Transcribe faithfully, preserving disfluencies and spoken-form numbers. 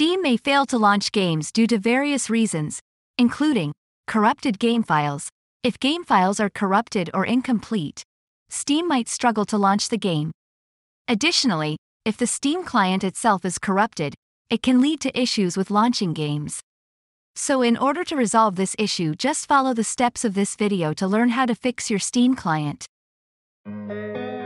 Steam may fail to launch games due to various reasons, including corrupted game files. If game files are corrupted or incomplete, Steam might struggle to launch the game. Additionally, if the Steam client itself is corrupted, it can lead to issues with launching games. So in order to resolve this issue, just follow the steps of this video to learn how to fix your Steam client.